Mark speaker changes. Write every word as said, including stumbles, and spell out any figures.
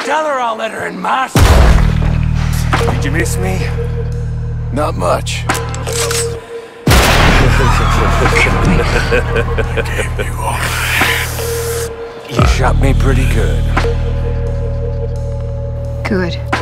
Speaker 1: Tell her I'll let her in mass.
Speaker 2: Did you miss me?
Speaker 3: Not much.
Speaker 2: You shot me pretty good.
Speaker 4: Good.